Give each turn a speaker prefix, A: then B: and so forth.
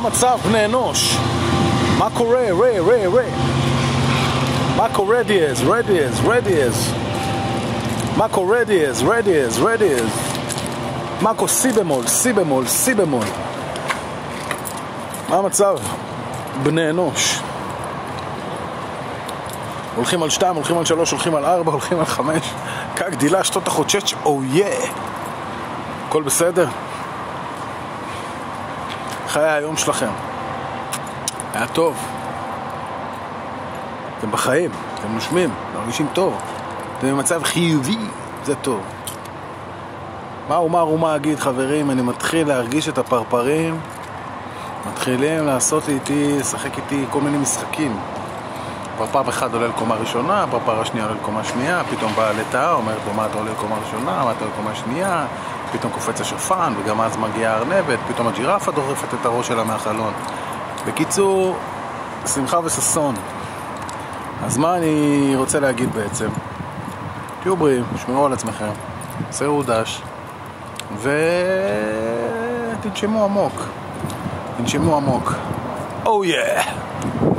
A: המצב בני אנוש? מה קורה? מה קורה דיאז? מה קורה דיאז? מה קורה סי במול? מה המצב בני אנוש? הולכים על 2, הולכים על 3, הולכים על 4, הולכים על 5. כגדילה שתות החודשץ' הכל בסדר? חיי היום שלכם היה טוב? אתם בחיים, אתם נושמים, מרגישים טוב, אתם במצב חיובי, זה טוב. מה אגיד חברים? אני מתחיל להרגיש את הפרפרים, מתחילים לעשות איתי, לשחק איתי כל מיני משחקים. פרפר אחד עולה לקומה ראשונה, פרפר השנייה עולה לקומה שנייה, פתאום באה לתאה, אומרת לו מה אתה עולה לקומה ראשונה, מה אתה עולה לקומה שנייה, פתאום קופץ השפן, וגם אז מגיעה הארנבת, פתאום הג'ירפה דוחפת את הראש שלה מהחלון. בקיצור, שמחה וססון. אז מה אני רוצה להגיד בעצם? תהיו בריאים, שמרו על עצמכם, סרו דש, ותנשמו עמוק. Oh yeah!